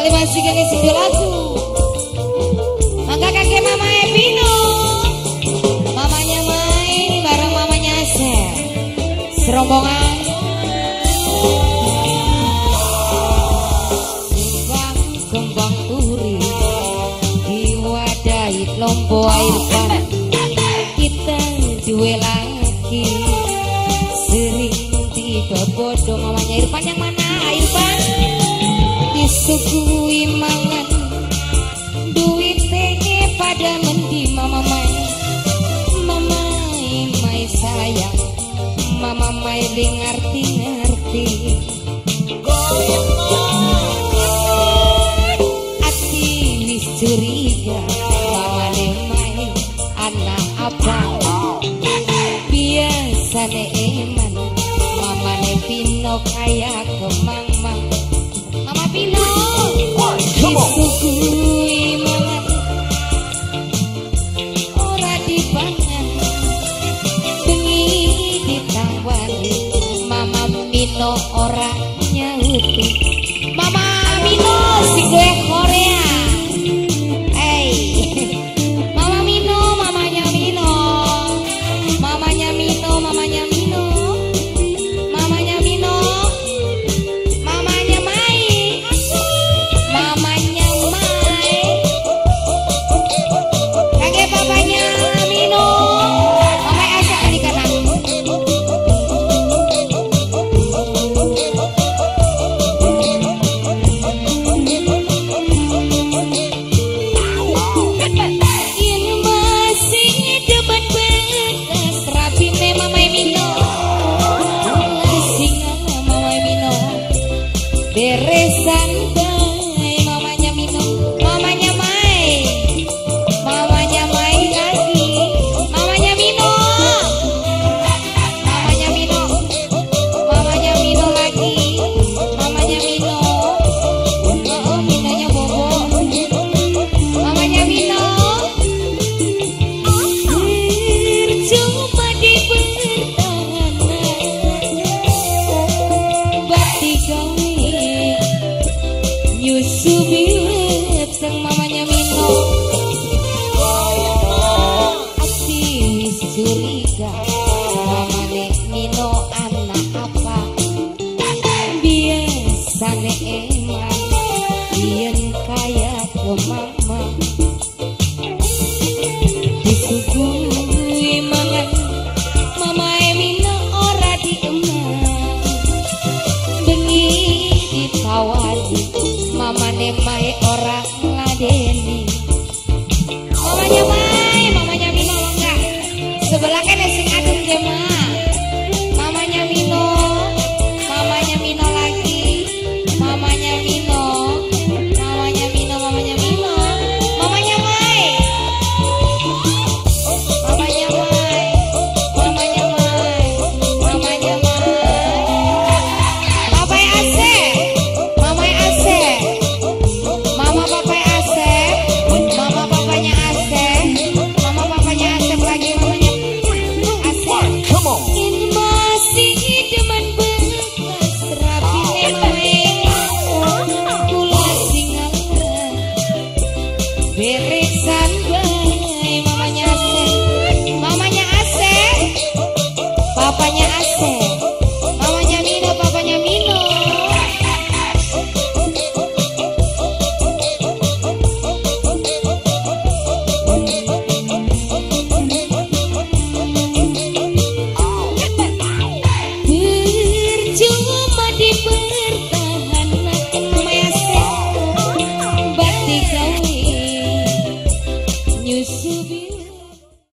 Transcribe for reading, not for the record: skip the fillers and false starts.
kali masih kene sing lagu. Mangga kakek mama Epino. Mamanya main bareng mamanya Asep. Serombongan. Kembang turi diwadahi lompo air kan. Kita duwe lagi sering tiba bodoh. Mamanya Irfan yang mana Irfan? Disuguhi mangan duitnya pada mendi mama mai sayang mama mai ngerti ati wis curiga mama mai anak apa biasane eman mama Pino kayak kemang Mama Pino disuguhi